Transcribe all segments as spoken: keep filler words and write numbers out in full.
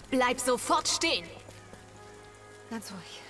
Bleib sofort stehen. Ganz ruhig.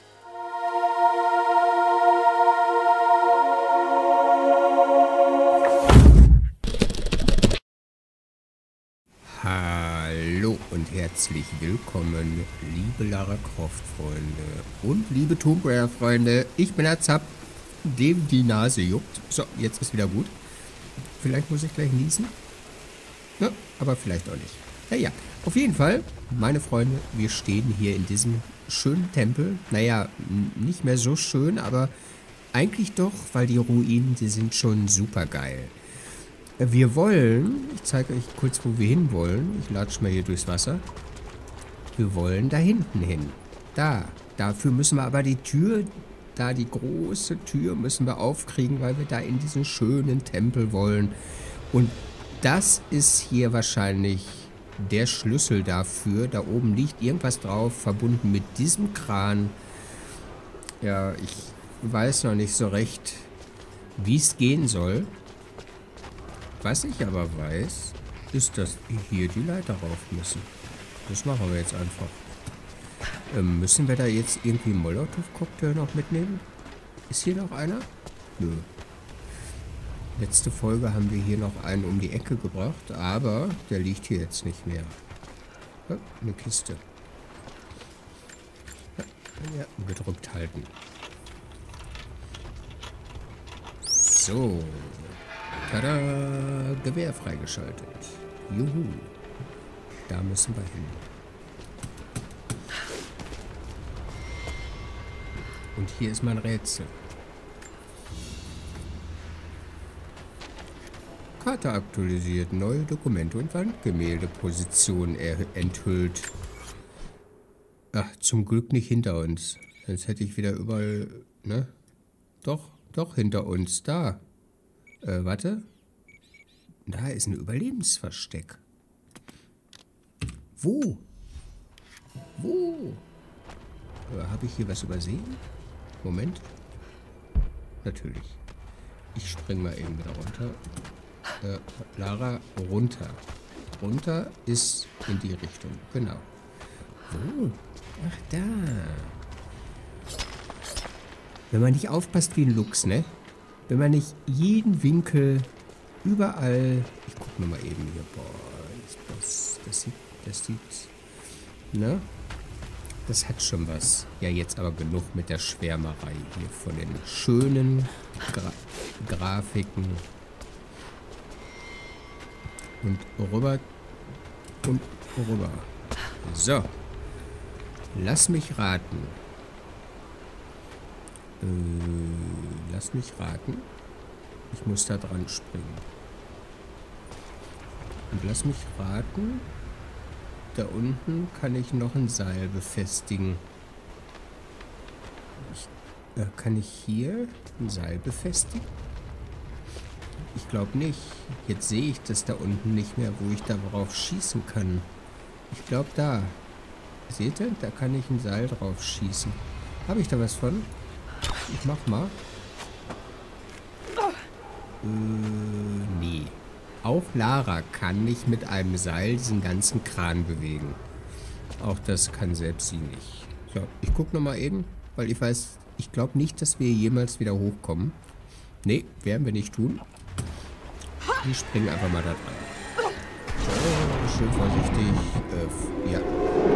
Hallo und herzlich willkommen, liebe Lara Croft Freunde und liebe Tomb Raider Freunde. Ich bin der Zap, dem die Nase juckt. So, jetzt ist wieder gut. Vielleicht muss ich gleich niesen. Ja, aber vielleicht auch nicht. Naja, auf jeden Fall, meine Freunde, wir stehen hier in diesem schönen Tempel. Naja, nicht mehr so schön, aber eigentlich doch, weil die Ruinen, die sind schon super geil. Wir wollen, ich zeige euch kurz, wo wir hin wollen. Ich latsche mal hier durchs Wasser. Wir wollen da hinten hin. Da. Dafür müssen wir aber die Tür, da die große Tür müssen wir aufkriegen, weil wir da in diesen schönen Tempel wollen. Und das ist hier wahrscheinlich der Schlüssel dafür. Da oben liegt irgendwas drauf, verbunden mit diesem Kran. Ja, ich weiß noch nicht so recht, wie es gehen soll. Was ich aber weiß, ist, dass wir hier die Leiter rauf müssen. Das machen wir jetzt einfach. Ähm, müssen wir da jetzt irgendwie einen Molotow-Cocktail noch mitnehmen? Ist hier noch einer? Nö. Letzte Folge haben wir hier noch einen um die Ecke gebracht, aber der liegt hier jetzt nicht mehr. Ja, eine Kiste. Ja, ja, gedrückt halten. So. Tada! Gewehr freigeschaltet. Juhu. Da müssen wir hin. Und hier ist mein Rätsel. Karte aktualisiert. Neue Dokumente und Wandgemäldeposition enthüllt. Ach, zum Glück nicht hinter uns. Sonst hätte ich wieder überall... Ne? Doch, doch hinter uns. Da. Äh, warte. Da ist ein Überlebensversteck. Wo? Wo? Äh, habe ich hier was übersehen? Moment. Natürlich. Ich spring mal eben wieder runter. Äh, Lara, runter. Runter ist in die Richtung. Genau. Wo? Ach, da. Wenn man nicht aufpasst wie ein Luchs, ne? Wenn man nicht jeden Winkel überall... Ich guck nur mal eben hier. Boah, das, das sieht... Das sieht... Ne? Das hat schon was. Ja, jetzt aber genug mit der Schwärmerei hier von den schönen Gra Grafiken. Und rüber und rüber. So. Lass mich raten. Äh, lass mich raten. Ich muss da dran springen. Und lass mich raten. Da unten kann ich noch ein Seil befestigen. Ich, äh, kann ich hier ein Seil befestigen? Ich glaube nicht. Jetzt sehe ich das da unten nicht mehr, wo ich darauf schießen kann. Ich glaube da. Seht ihr? Da kann ich ein Seil drauf schießen. Habe ich da was von? Ich mach mal. Äh, nee. Auch Lara kann nicht mit einem Seil diesen ganzen Kran bewegen. Auch das kann selbst sie nicht. So, ich guck noch mal eben, weil ich weiß, ich glaube nicht, dass wir jemals wieder hochkommen. Nee, werden wir nicht tun. Wir springen einfach mal da dran. So, schön vorsichtig. Äh, ja.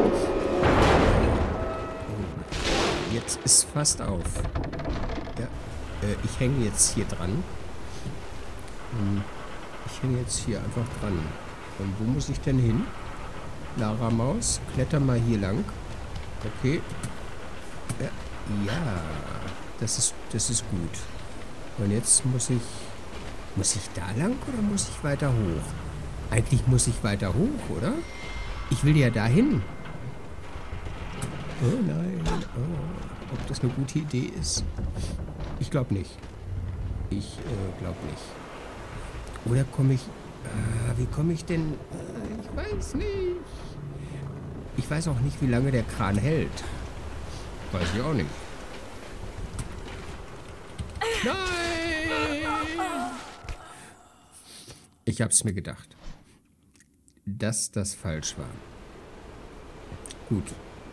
Jetzt ist fast auf. Ja, äh, ich hänge jetzt hier dran. Ich hänge jetzt hier einfach dran. Und wo muss ich denn hin? Lara Maus, kletter mal hier lang. Okay. Ja, ja. Das ist, das ist gut. Und jetzt muss ich... Muss ich da lang oder muss ich weiter hoch? Eigentlich muss ich weiter hoch, oder? Ich will ja dahin. Oh nein. Oh, ob das eine gute Idee ist? Ich glaube nicht. Ich äh, glaube nicht. Oder komme ich... Äh, wie komme ich denn... Äh, ich weiß nicht. Ich weiß auch nicht, wie lange der Kran hält. Weiß ich auch nicht. Nein! Ich hab's mir gedacht. Dass das falsch war. Gut.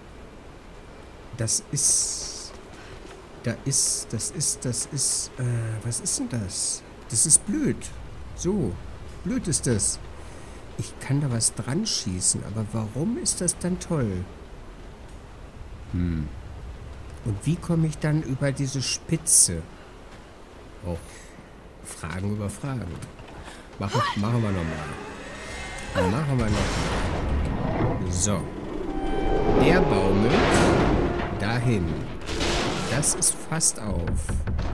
Das ist... Da ist... Das ist... Das ist... Äh, was ist denn das? Das ist blöd. So. Blöd ist das. Ich kann da was dran schießen, aber warum ist das dann toll? Hm. Und wie komme ich dann über diese Spitze? Auch Fragen über Fragen. Machen, machen wir nochmal. Machen wir nochmal. So. Der baumelt dahin. Das ist fast auf.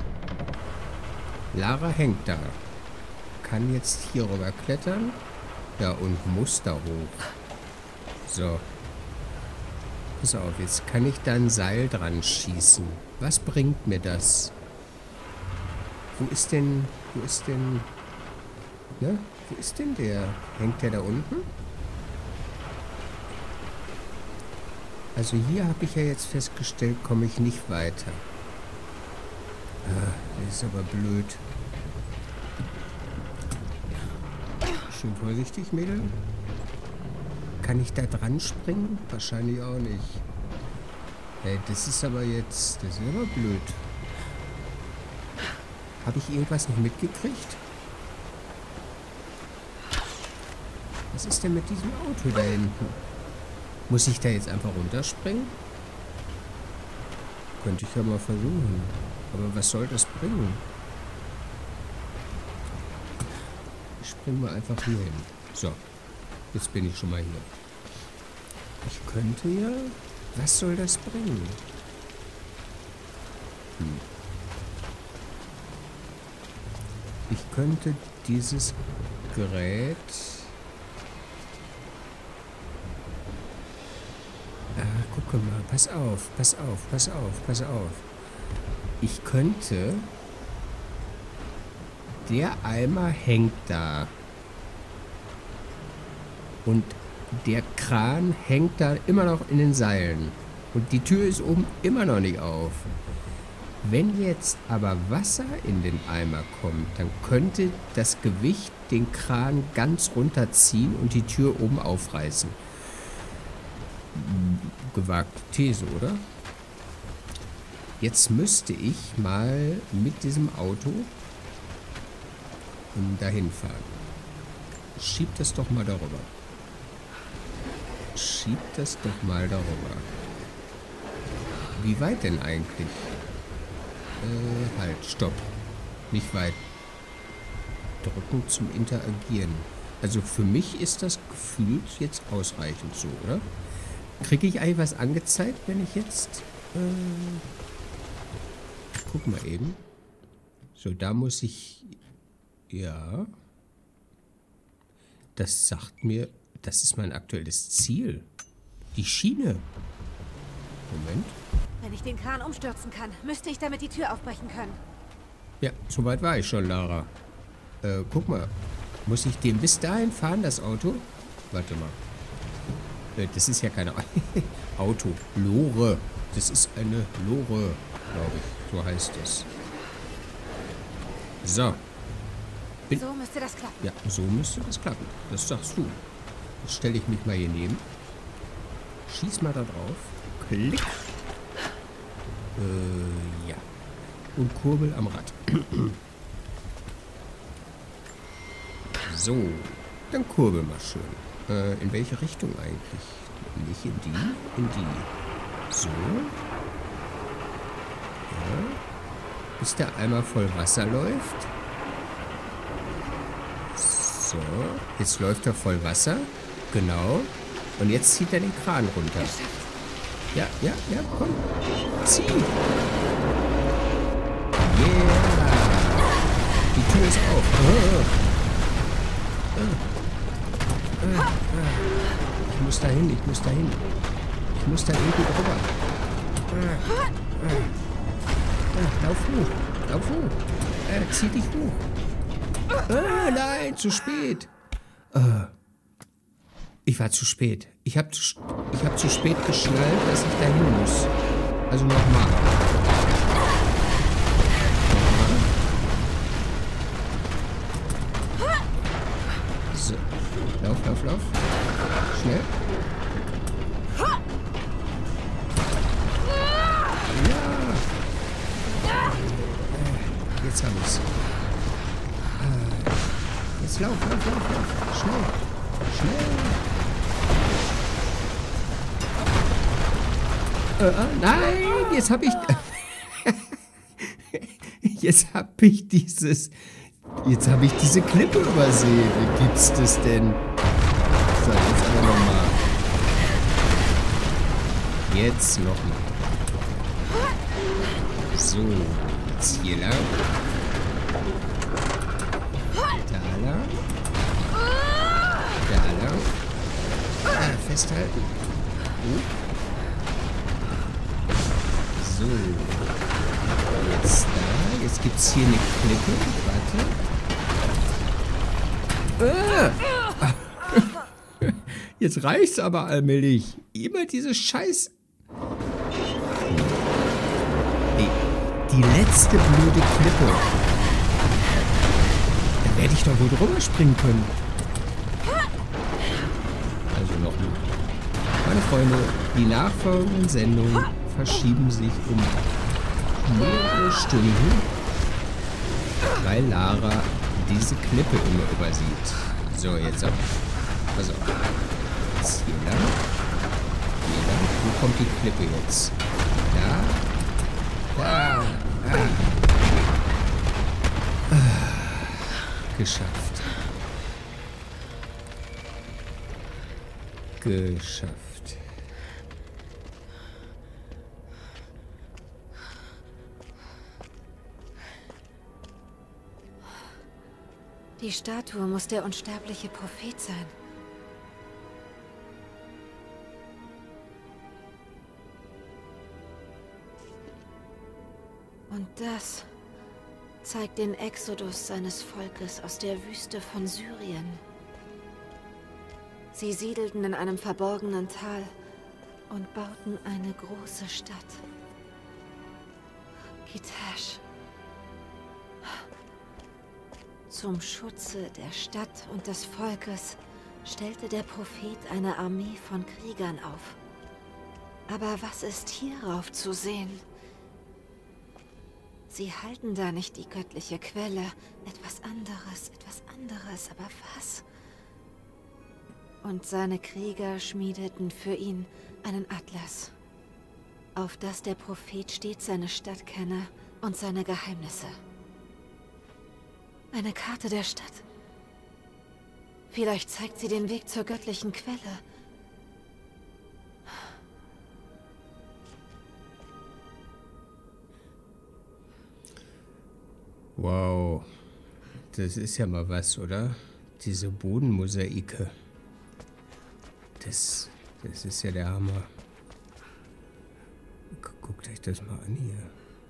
Lara hängt da. Kann jetzt hier rüber klettern. Ja, und muss da hoch. So. Pass auf, jetzt kann ich da ein Seil dran schießen. Was bringt mir das? Wo ist denn... Wo ist denn... Ne? Wo ist denn der? Hängt der da unten? Also hier habe ich ja jetzt festgestellt, komme ich nicht weiter. Ah, das ist aber blöd. Schön vorsichtig, Mädel. Kann ich da dran springen? Wahrscheinlich auch nicht. Hey, das ist aber jetzt... Das ist aber blöd. Habe ich irgendwas nicht mitgekriegt? Was ist denn mit diesem Auto da hinten? Muss ich da jetzt einfach runterspringen? Könnte ich ja mal versuchen. Aber was soll das bringen? Ich springe mal einfach hier hin. So. Jetzt bin ich schon mal hier. Ich könnte ja... Was soll das bringen? Hm. Ich könnte dieses Gerät... Ah, guck mal. Pass auf, pass auf, pass auf, pass auf. Ich könnte... Der Eimer hängt da. Und der Kran hängt da immer noch in den Seilen. Und die Tür ist oben immer noch nicht auf. Wenn jetzt aber Wasser in den Eimer kommt, dann könnte das Gewicht den Kran ganz runterziehen und die Tür oben aufreißen. Gewagte These, oder? Jetzt müsste ich mal mit diesem Auto dahin fahren. Schieb das doch mal darüber. Schieb das doch mal darüber. Wie weit denn eigentlich? Äh, halt, stopp. Nicht weit. Drücken zum Interagieren. Also für mich ist das gefühlt jetzt ausreichend so, oder? Kriege ich eigentlich was angezeigt, wenn ich jetzt... Äh, guck mal eben. So, da muss ich... Ja. Das sagt mir... Das ist mein aktuelles Ziel. Die Schiene. Moment. Wenn ich den Kran umstürzen kann, müsste ich damit die Tür aufbrechen können. Ja, so weit war ich schon, Lara. Äh, guck mal. Muss ich den bis dahin fahren, das Auto? Warte mal. Äh, das ist ja keine Auto. Lore. Das ist eine Lore, glaube ich. So heißt es. So. Bin so müsste das klappen. Ja, so müsste das klappen. Das sagst du. Jetzt stelle ich mich mal hier neben. Schieß mal da drauf. Klick. Äh, ja. Und kurbel am Rad. So. Dann kurbel mal schön. Äh, in welche Richtung eigentlich? Nicht in die, in die. So. Ja. Bis der Eimer voll Wasser läuft. So. Jetzt läuft er voll Wasser. Genau. Und jetzt zieht er den Kran runter. Ja, ja, ja, komm. Zieh. Yeah. Die Tür ist auf. Oh. Oh. Oh. Oh. Ich muss da hin, ich muss da hin. Ich muss da irgendwie drüber. Oh. Oh. Oh. Lauf hoch. Lauf hoch. Äh, zieh dich hoch. Oh, nein, zu spät. Oh. Ich war zu spät. Ich habe zu, ich hab zu spät geschnallt, dass ich dahin muss. Also nochmal. So. Lauf, lauf, lauf. Schnell. jetzt habe ich's. Ah, jetzt lauf, lauf, lauf, lauf. Schnell. Schnell. Äh, nein, jetzt habe ich... Jetzt habe ich dieses... Jetzt habe ich diese Klippe übersehen. Wie gibt's das denn? So, jetzt aber nochmal. Jetzt nochmal. So, jetzt hier lang. Da lang. Da lang. Ah, festhalten. Oh. So. Jetzt da. Jetzt gibt es hier eine Klippe. Warte. Ah. Jetzt reicht's aber allmählich. Immer diese Scheiß... Ey, die letzte blöde Klippe. Da werde ich doch wohl drüber springen können. Also noch nicht. Meine Freunde, die nachfolgenden Sendungen verschieben sich um mehrere Stunden, weil Lara diese Klippe immer übersieht. So, jetzt auf. Pass auf. Jetzt hier lang. Hier lang. Wo kommt die Klippe jetzt? Da. Da. Ah. Ah. Geschafft. Geschafft. Die Statue muss der unsterbliche Prophet sein. Und das zeigt den Exodus seines Volkes aus der Wüste von Syrien. Sie siedelten in einem verborgenen Tal und bauten eine große Stadt. Kitesh. Zum Schutze der Stadt und des Volkes stellte der Prophet eine Armee von Kriegern auf. Aber was ist hierauf zu sehen? Sie halten da nicht die göttliche Quelle. Etwas anderes, etwas anderes, aber was? Und seine Krieger schmiedeten für ihn einen Atlas, auf das der Prophet stets seine Stadt kenne und seine Geheimnisse. Eine Karte der Stadt. Vielleicht zeigt sie den Weg zur göttlichen Quelle. Wow. Das ist ja mal was, oder? Diese Bodenmosaike. Das, das ist ja der Hammer. Guckt euch das mal an hier.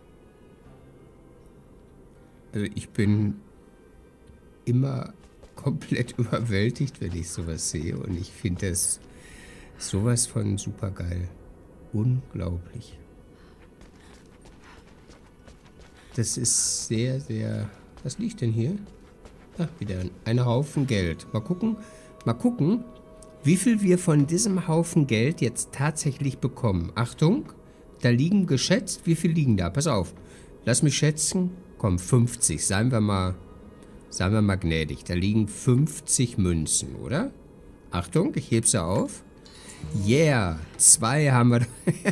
Also ich bin immer komplett überwältigt, wenn ich sowas sehe. Und ich finde das sowas von super geil. Unglaublich. Das ist sehr, sehr... Was liegt denn hier? Ach, wieder ein Haufen Geld. Mal gucken, mal gucken, wie viel wir von diesem Haufen Geld jetzt tatsächlich bekommen. Achtung, da liegen geschätzt, wie viel liegen da? Pass auf, lass mich schätzen. Komm, fünfzig, seien wir mal, seien wir mal gnädig. Da liegen fünfzig Münzen, oder? Achtung, ich heb sie auf. Yeah, zwei haben wir...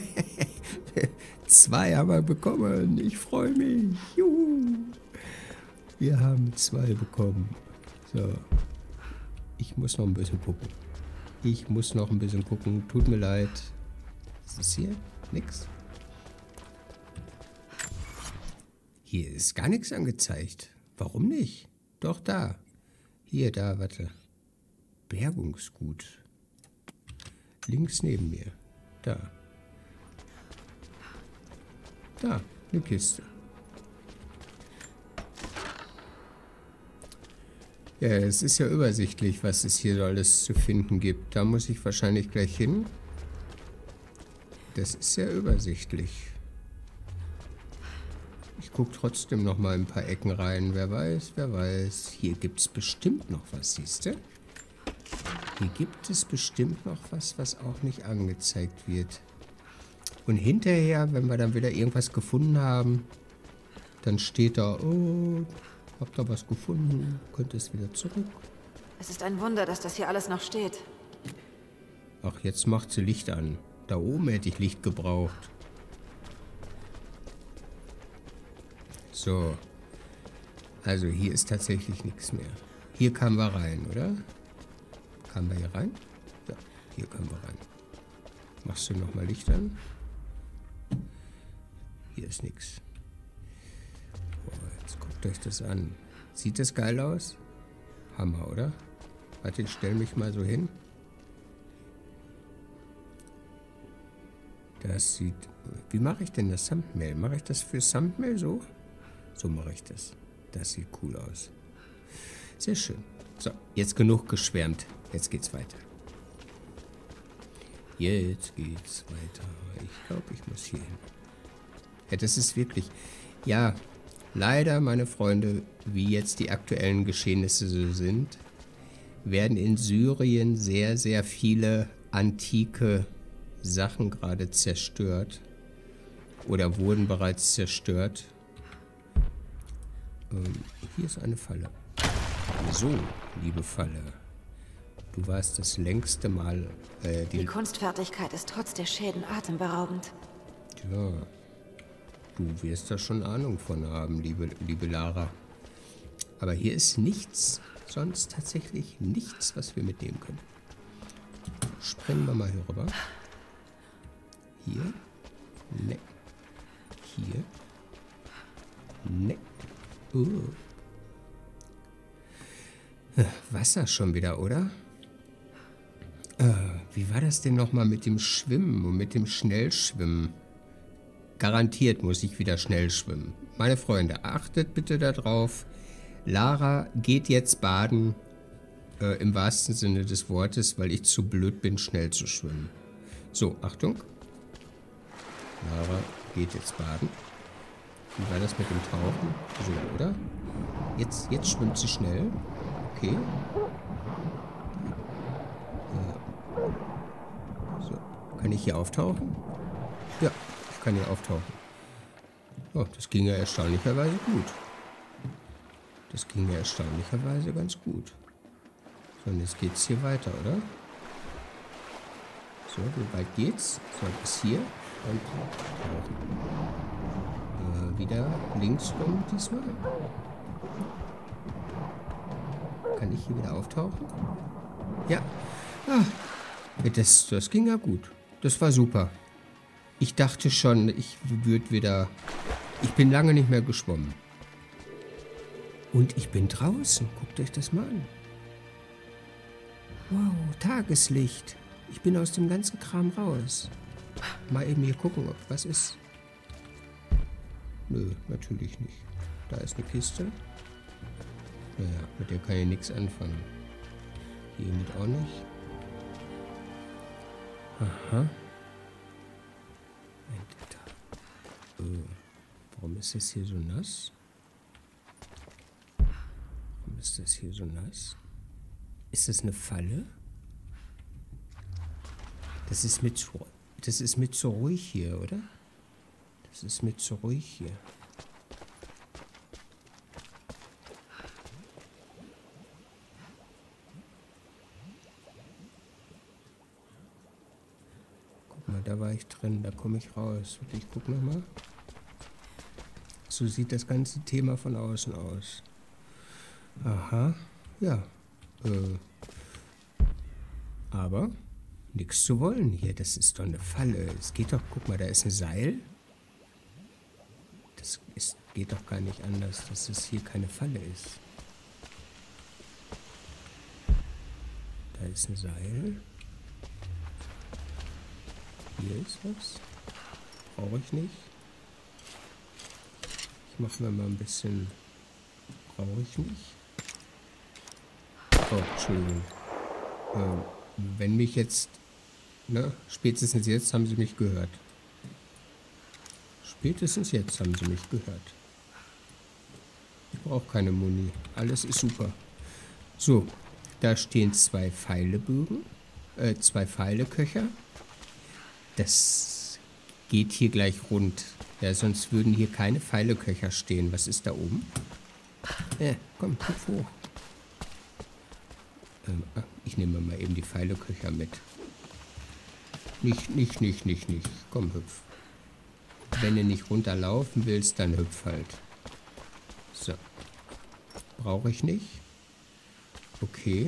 Zwei haben wir bekommen. Ich freue mich. Juhu. Wir haben zwei bekommen. So. Ich muss noch ein bisschen gucken. Ich muss noch ein bisschen gucken. Tut mir leid. Was ist hier? Nix. Hier ist gar nichts angezeigt. Warum nicht? Doch, da. Hier, da, warte. Bergungsgut. Links neben mir. Da. Da, eine Kiste. Ja, es ist ja übersichtlich, was es hier alles zu finden gibt. Da muss ich wahrscheinlich gleich hin. Das ist ja übersichtlich. Ich gucke trotzdem noch mal ein paar Ecken rein. Wer weiß, wer weiß. Hier gibt es bestimmt noch was, siehst du? Hier gibt es bestimmt noch was, was auch nicht angezeigt wird. Und hinterher, wenn wir dann wieder irgendwas gefunden haben, Dann steht da, oh, habt ihr was gefunden? Könnt ihr es wieder zurück? Es ist ein Wunder, dass das hier alles noch steht. Ach, jetzt macht sie Licht an. Da oben hätte ich Licht gebraucht. So. Also hier ist tatsächlich nichts mehr. Hier kamen wir rein, oder? Kamen wir hier rein? Ja, hier kamen wir rein. Machst du nochmal Licht an? Hier ist nichts. Jetzt guckt euch das an. Sieht das geil aus? Hammer, oder? Warte, ich stelle mich mal so hin. Das sieht... Wie mache ich denn das Thumbnail? Mache ich das für Thumbnail so? So mache ich das. Das sieht cool aus. Sehr schön. So, jetzt genug geschwärmt. Jetzt geht's weiter. Jetzt geht's weiter. Ich glaube, ich muss hier hin. Ja, das ist wirklich... Ja, leider, meine Freunde, wie jetzt die aktuellen Geschehnisse so sind, werden in Syrien sehr, sehr viele antike Sachen gerade zerstört. Oder wurden bereits zerstört. Ähm, hier ist eine Falle. So, liebe Falle. Du warst das längste Mal... Äh, die, die Kunstfertigkeit ist trotz der Schäden atemberaubend. Tja, du wirst da schon Ahnung von haben, liebe, liebe Lara. Aber hier ist nichts, sonst tatsächlich nichts, was wir mitnehmen können. Springen wir mal hier rüber. Hier. Ne. Hier. Ne. Uh. Wasser schon wieder, oder? Äh, wie war das denn nochmal mit dem Schwimmen und mit dem Schnellschwimmen? Garantiert muss ich wieder schnell schwimmen. Meine Freunde, achtet bitte darauf. Lara geht jetzt baden, äh, im wahrsten Sinne des Wortes, weil ich zu blöd bin, schnell zu schwimmen. So, Achtung. Lara geht jetzt baden. Wie war das mit dem Tauchen? So, oder? Jetzt, jetzt schwimmt sie schnell. Okay. So, kann ich hier auftauchen? Ja, ich kann hier auftauchen. Oh, das ging ja erstaunlicherweise gut. Das ging ja erstaunlicherweise ganz gut. So, und jetzt geht's hier weiter, oder? So, wie weit geht's? So, bis hier. Und äh, wieder links rum diesmal. Kann ich hier wieder auftauchen? Ja. Ah, das, das ging ja gut. Das war super. Ich dachte schon, ich würde wieder... Ich bin lange nicht mehr geschwommen. Und ich bin draußen. Guckt euch das mal an. Wow, Tageslicht. Ich bin aus dem ganzen Kram raus. Mal eben hier gucken, ob was ist. Nö, natürlich nicht. Da ist eine Kiste. Naja, mit der kann ich nichts anfangen. Hiermit auch nicht. Aha. Ein Gitter. Äh, warum ist das hier so nass? Warum ist das hier so nass? Ist das eine Falle? Das ist mit so, das ist mit so ruhig hier, oder? Das ist mit so ruhig hier. Guck mal, da war ich drin, da komme ich raus. Und ich guck nochmal. So sieht das ganze Thema von außen aus. Aha, ja. Äh, aber nichts zu wollen hier. Das ist doch eine Falle. Es geht doch, guck mal, da ist ein Seil. Das ist, geht doch gar nicht anders, dass es hier keine Falle ist. Da ist ein Seil. Hier ist was. Brauche ich nicht. Ich mache mir mal ein bisschen... Brauche ich nicht. Oh, Entschuldigung. Ähm, wenn mich jetzt... Ne, spätestens jetzt haben sie mich gehört. Spätestens jetzt haben sie mich gehört. Ich brauche keine Muni. Alles ist super. So, da stehen zwei Pfeilebögen. Äh, zwei Pfeileköcher. Das geht hier gleich rund. Ja, sonst würden hier keine Pfeileköcher stehen. Was ist da oben? Äh, komm, hüpf hoch. Ähm, ich nehme mal eben die Pfeileköcher mit. Nicht, nicht, nicht, nicht, nicht. Komm, hüpf. Wenn du nicht runterlaufen willst, dann hüpf halt. So. Brauche ich nicht. Okay.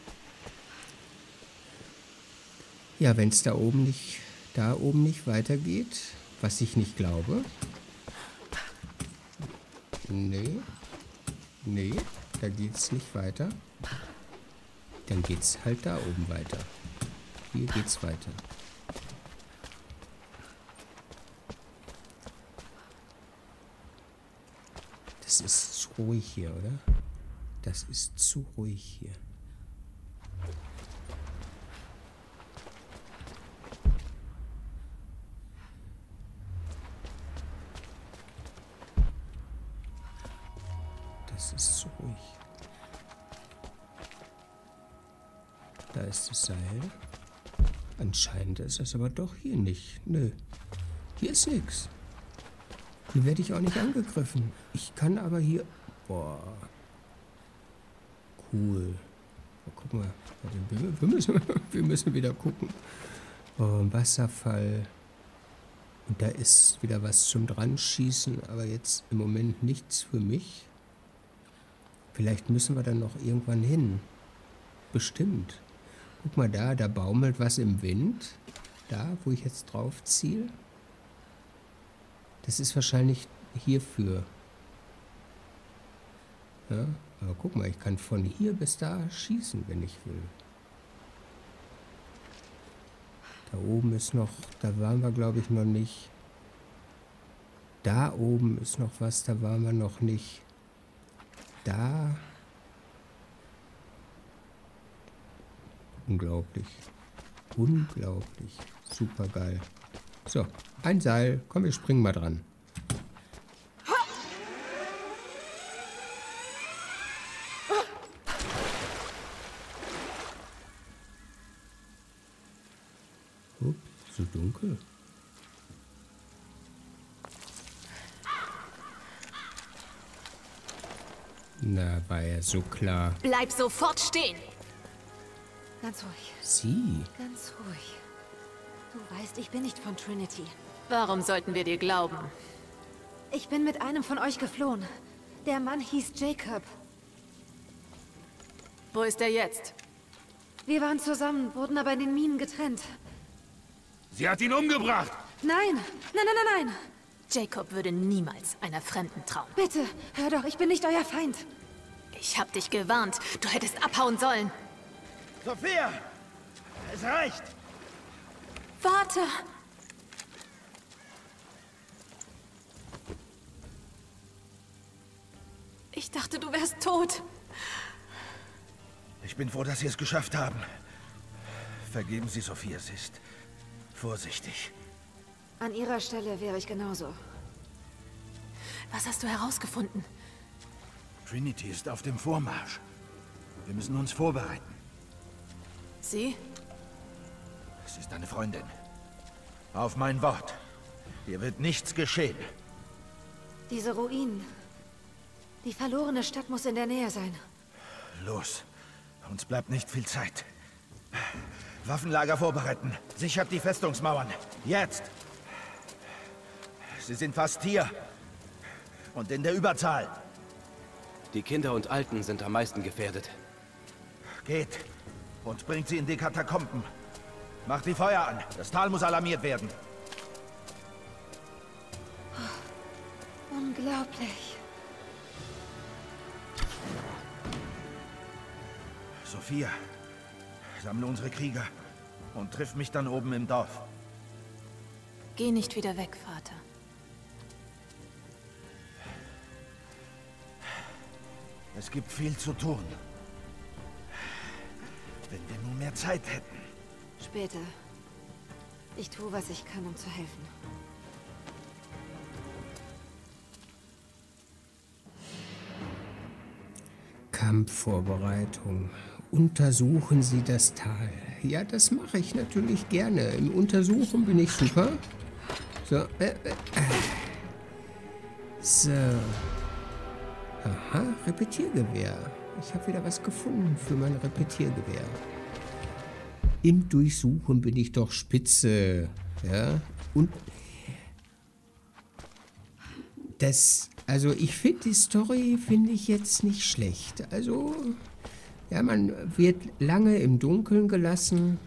Ja, wenn es da oben nicht, da oben nicht weitergeht, was ich nicht glaube. Nee. Nee, da geht's nicht weiter. Dann geht's halt da oben weiter. Hier geht's weiter. Das ist zu ruhig hier, oder? Das ist zu ruhig hier. Das ist zu ruhig. Da ist das Seil. Anscheinend ist es aber doch hier nicht. Nö. Hier ist nichts. Hier werde ich auch nicht angegriffen. Ich kann aber hier... Boah. Cool. Oh, guck mal. Wir müssen, wir müssen wieder gucken. Oh, ein Wasserfall. Und da ist wieder was zum Dranschießen, aber jetzt im Moment nichts für mich. Vielleicht müssen wir dann noch irgendwann hin. Bestimmt. Guck mal da, da baumelt was im Wind. Da, wo ich jetzt drauf ziele. Das ist wahrscheinlich hierfür. Ja, aber guck mal, ich kann von hier bis da schießen, wenn ich will. Da oben ist noch, da waren wir glaube ich noch nicht. Da oben ist noch was, da waren wir noch nicht. Da. Unglaublich. Unglaublich. Super geil. So, ein Seil. Komm, wir springen mal dran. Ups, so dunkel. Na, war ja so klar. Bleib sofort stehen! Ganz ruhig. Sie. Ganz ruhig. Du weißt, ich bin nicht von Trinity. Warum sollten wir dir glauben? Ich bin mit einem von euch geflohen. Der Mann hieß Jacob. Wo ist er jetzt? Wir waren zusammen, wurden aber in den Minen getrennt. Sie hat ihn umgebracht! Nein! Nein, nein, nein, nein! Jacob würde niemals einer Fremden trauen. Bitte, hör doch, ich bin nicht euer Feind. Ich hab dich gewarnt. Du hättest abhauen sollen. Sophia! Es reicht! Warte! Ich dachte, du wärst tot. Ich bin froh, dass Sie es geschafft haben. Vergeben Sie Sophia, sie ist vorsichtig. An ihrer Stelle wäre ich genauso. Was hast du herausgefunden? Trinity ist auf dem Vormarsch. Wir müssen uns vorbereiten. Sie? Es ist eine Freundin. Auf mein Wort. Hier wird nichts geschehen. Diese Ruinen. Die verlorene Stadt muss in der Nähe sein. Los. Uns bleibt nicht viel Zeit. Waffenlager vorbereiten. Sichert die Festungsmauern. Jetzt! Sie sind fast hier. Und in der Überzahl. Die Kinder und Alten sind am meisten gefährdet. Geht und bringt sie in die Katakomben. Macht die Feuer an. Das Tal muss alarmiert werden. Unglaublich. Sophia, sammle unsere Krieger und triff mich dann oben im Dorf. Geh nicht wieder weg, Vater. Es gibt viel zu tun. Wenn wir nur mehr Zeit hätten. Später. Ich tue, was ich kann, um zu helfen. Kampfvorbereitung. Untersuchen Sie das Tal. Ja, das mache ich natürlich gerne. Im Untersuchen bin ich super. So, äh, äh, So. Aha, Repetiergewehr. Ich habe wieder was gefunden für mein Repetiergewehr. Im Durchsuchen bin ich doch spitze. Ja, und das, also ich finde die Story, finde ich jetzt nicht schlecht. Also, ja, man wird lange im Dunkeln gelassen.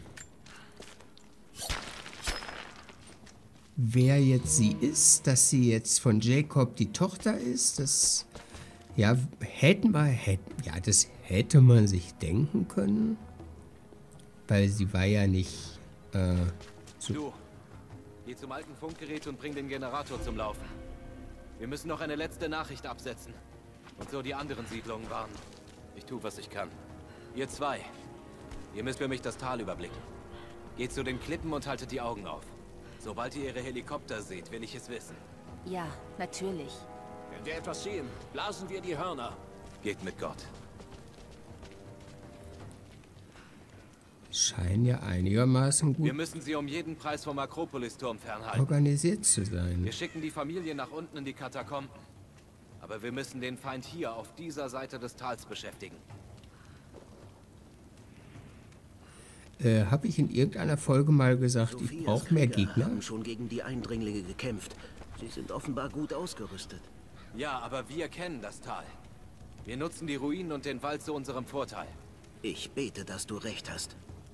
Wer jetzt sie ist, dass sie jetzt von Jacob die Tochter ist, das, ja, hätten wir, hätten, ja, das hätte man sich denken können, weil sie war ja nicht, äh, so. Du, geh zum alten Funkgerät und bring den Generator zum Laufen. Wir müssen noch eine letzte Nachricht absetzen und so die anderen Siedlungen warnen. Ich tue, was ich kann. Ihr zwei, ihr müsst für mich das Tal überblicken. Geht zu den Klippen und haltet die Augen auf. Sobald ihr ihre Helikopter seht, will ich es wissen. Ja, natürlich. Wenn wir etwas sehen, blasen wir die Hörner. Geht mit Gott. Scheinen ja einigermaßen gut Wir müssen sie um jeden Preis vom Akropolis-Turm fernhalten. organisiert zu sein. Wir schicken die Familie nach unten in die Katakomben. Aber wir müssen den Feind hier auf dieser Seite des Tals beschäftigen. Äh, habe ich in irgendeiner Folge mal gesagt, ich Sophias brauche mehr Krieger Gegner? haben schon gegen die Eindringlinge gekämpft. Sie sind offenbar gut ausgerüstet. Ja, aber wir kennen das Tal. Wir nutzen die Ruinen und den Wald zu unserem Vorteil. Ich bete, dass du recht hast.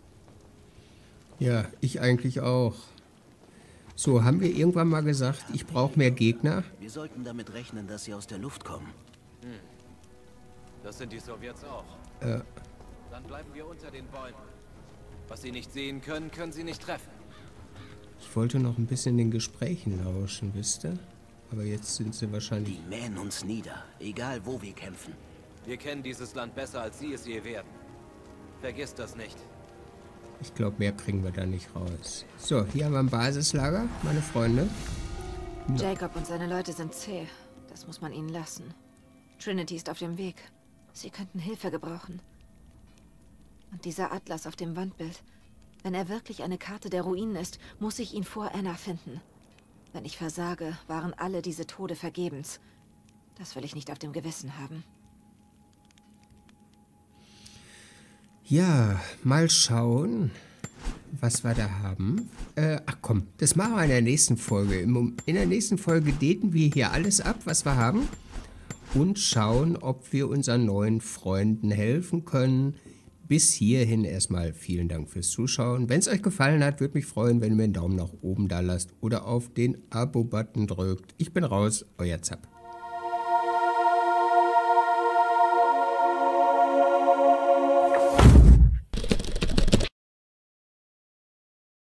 Ja, ich eigentlich auch. So, haben wir irgendwann mal gesagt, ich brauche mehr Gegner? Wir sollten damit rechnen, dass sie aus der Luft kommen. Das sind die Sowjets auch. Äh, Dann bleiben wir unter den Bäumen. Was sie nicht sehen können, können sie nicht treffen. ich wollte noch ein bisschen den Gesprächen lauschen, wisst ihr? Aber jetzt sind sie wahrscheinlich... Die mähen uns nieder, egal wo wir kämpfen. Wir kennen dieses Land besser, als sie es je werden. Vergiss das nicht. Ich glaube, mehr kriegen wir da nicht raus. So, hier haben wir ein Basislager, meine Freunde. Jacob und seine Leute sind zäh. Das muss man ihnen lassen. Trinity ist auf dem Weg. Sie könnten Hilfe gebrauchen. Und dieser Atlas auf dem Wandbild. Wenn er wirklich eine Karte der Ruinen ist, muss ich ihn vor Anna finden. Wenn ich versage, waren alle diese Tode vergebens. Das will ich nicht auf dem Gewissen haben. Ja, mal schauen, was wir da haben. Äh, ach komm, das machen wir in der nächsten Folge. Im- In der nächsten Folge daten wir hier alles ab, was wir haben. Und schauen, ob wir unseren neuen Freunden helfen können. Bis hierhin erstmal vielen Dank fürs Zuschauen. Wenn es euch gefallen hat, würde mich freuen, wenn ihr mir einen Daumen nach oben da lasst oder auf den Abo-Button drückt. Ich bin raus, euer Zapp.